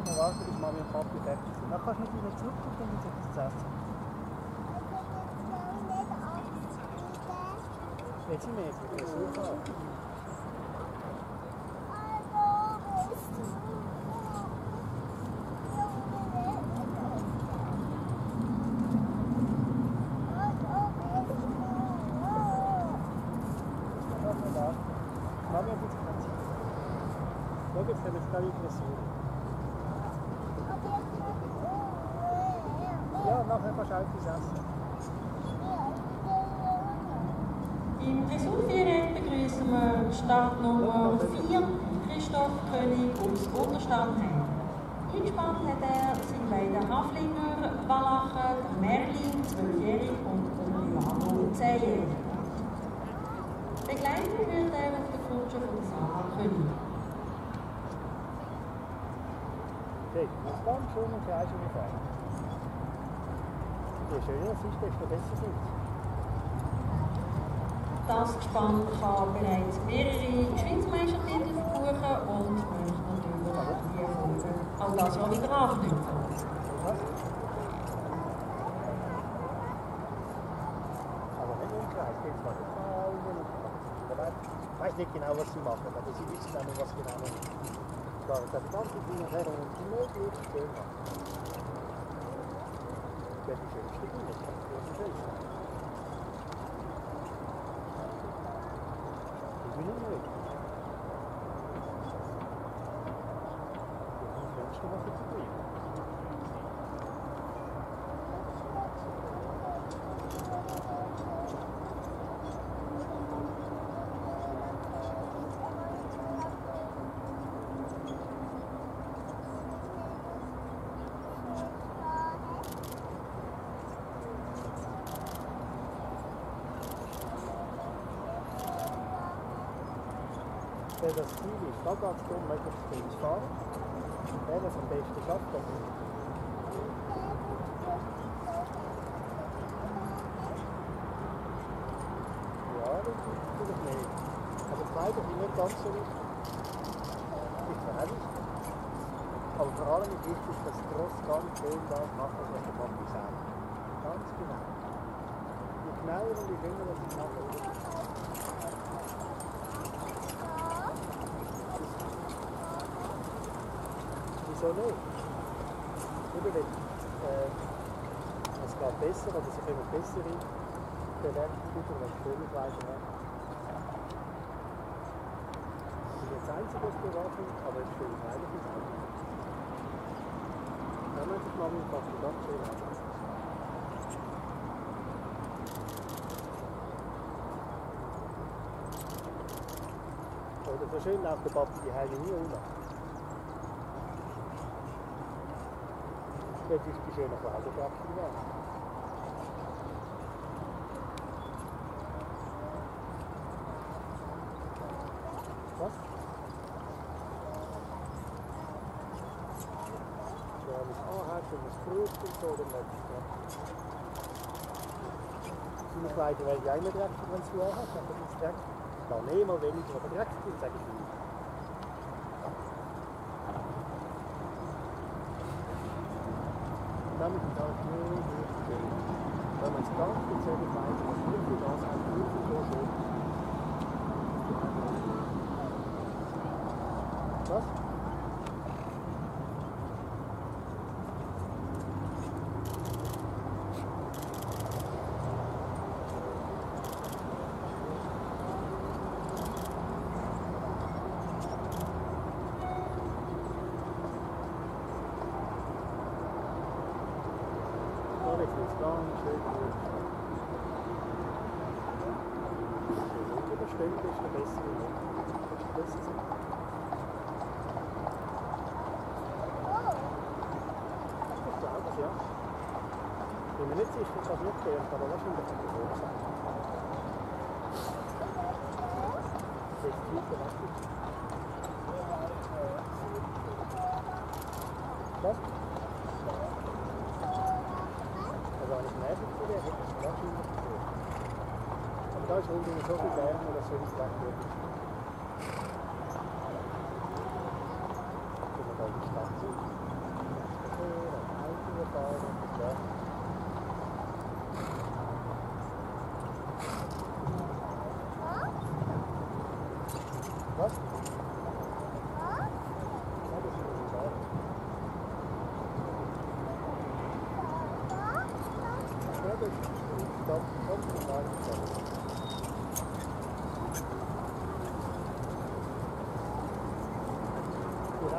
noch warten, bis Mami und Papi fertig sind. Dann kannst du mit ihnen zurück und dann gibt es etwas zu essen. Jetzt sind wir jetzt mit der Suche an. Mami hat jetzt keine Zeit. Schau, jetzt haben wir jetzt gleich Dressur. Ja, nachher kannst du auch etwas essen. Im Dressurvierrad begrüßen wir Startnummer 4, Christoph König aus Unterstandheim. Eingespannt hat er sind beide Haflinger, Wallachen, der Merlin, 12-jährig und der Milano, 10-jährig. Begleitet wird er auf der Kutsche von Sarah König. Okay, das ist ganz schön und gleich ungefähr. Je schöner es ist, desto besser sind sie. Das Gespann kann bereits mehrere Geschwindsmeistertitel verbuchen und möchte natürlich die Erfolge auch das Jahr wieder anknüpfen. Aber nicht im Kreis, geht es mal nicht mal ich weiß nicht genau, was sie machen, aber sie wissen auch nicht, was genau sie machen. Da die ganze Dinge her und möglichst schön machen. Das wäre die schönste Dinge, das ist die schönste. Ich bin nicht mehr weg. Das ist das Schönste, was ich zu tun. Das Ziel ist, da geht es darum, möglichst viel zu fahren. Wer das am besten schafft, das ist. Ja, das ist natürlich nicht. Aber zweite ist nicht ganz so wichtig. Das ist zwar auch wichtig. Aber vor allem ist wichtig, dass Tross ganz schön das macht, was der Papi sagt. Ganz genau. Je genauer und je schöner das ich mache, wieso nicht? Oder wenn es geht besser oder sie kommen bessere Bewertungen über, wenn es Vogelfleisch hat. Das ist jetzt das Einzige, was wir machen, aber es ist schön freilich ins Auto. Dann möchte ich Mami und Papi ganz schön arbeiten. Oder so schön läuft der Papi die Heile nie um. Jetzt ist die schöne Kleiderkraft wieder. Was? Ja, wenn es anhat und es Frucht und so, dann möchte ich das. Seine Kleider werden ja immer dreckig, wenn es du anhat, aber es ist dreckig. Dann nehmen wir weniger, aber dreckig sind, sage ich nicht. Damit ist alles nur schön. Wenn man es ganz speziell meint, was nur für das auch nur für so schön ist. Was? Jetzt wird es ganz schön gut. Je überstellt ist, desto besser wird es. Ich glaube es, ja. Wenn man nicht sicher ist, was nicht fährt, aber wahrscheinlich kann man so sein. Das ist viel verwechselt. Was? Also wenn ich nervig wäre, hätte ich es wahrscheinlich geführt. Aber da ist rundum so viel Wärme, dass so ins Weg wird. Wenn wir da in die Stadt sind.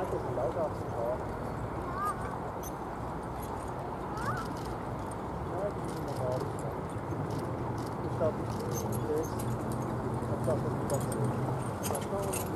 Nein, das ist leider auf dem Haar. Nein, das ist normal. Ich habe das. Ich habe das nicht.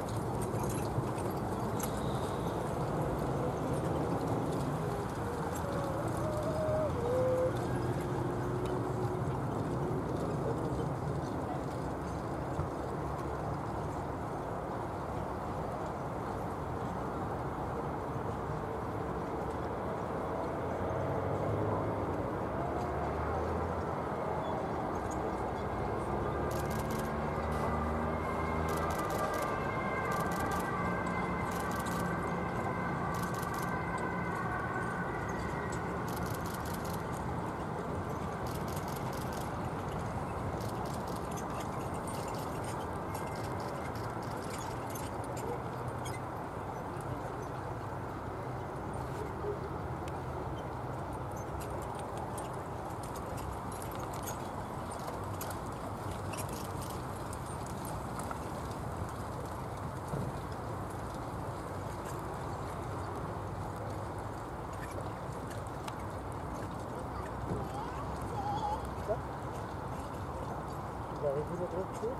Daar is het ook goed.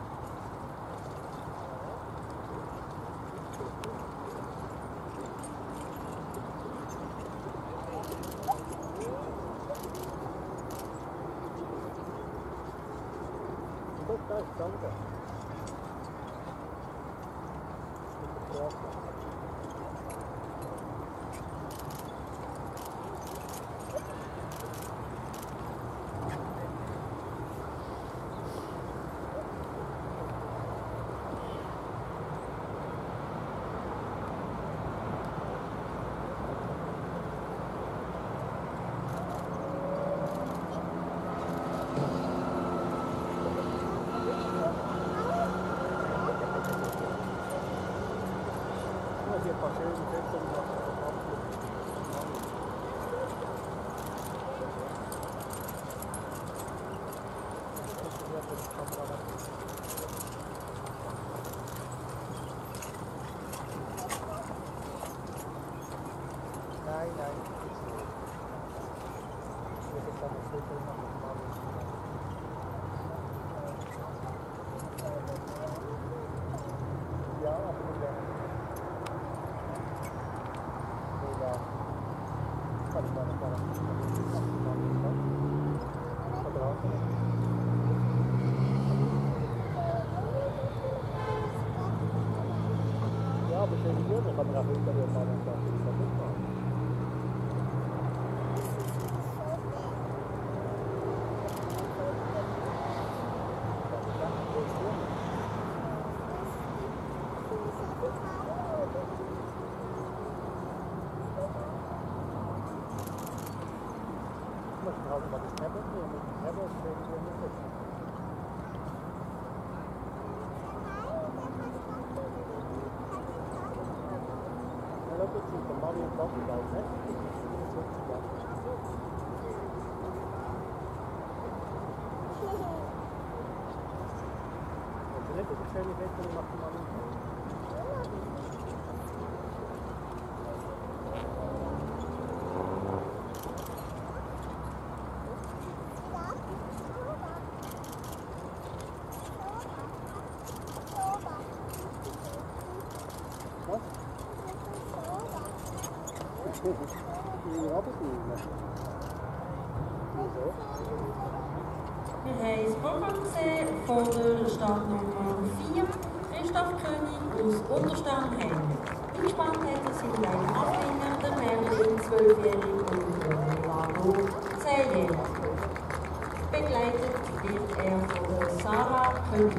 Dat is danken. Hier passieren die Fenster nach dem Abflug. Nein, nein, das ist nicht. Das ist eine Foto nach dem Abflug. Ja, aber nicht mehr. Ja, aber schön hier, dann kann man auch hinter dir fahren und dann mitmachen. Ich möchte halt mal das Tablet nehmen, mit dem Tablet stehen wir nicht. Ja, das ist der Mario Doppelbau, ne? Also nicht so schöne Wetter macht man nicht. Was? Wir haben das Programm gesehen von der Startnummer 4, Christoph König aus Untersternheim. Eingespannt sind beide Anfänger, der Merlin 12-jährig und der Milano 10-jährig. Begleitet wird er von der Sarah König.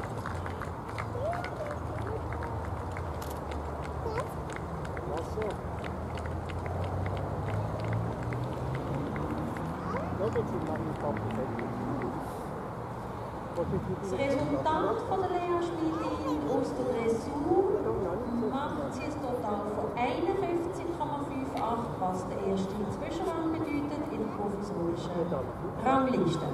Das Resultat von der Lea Schmidin aus der Dressur macht sie ein Total von 51,58, was der erste Zwischenrang bedeutet in der provisorischen Rangliste.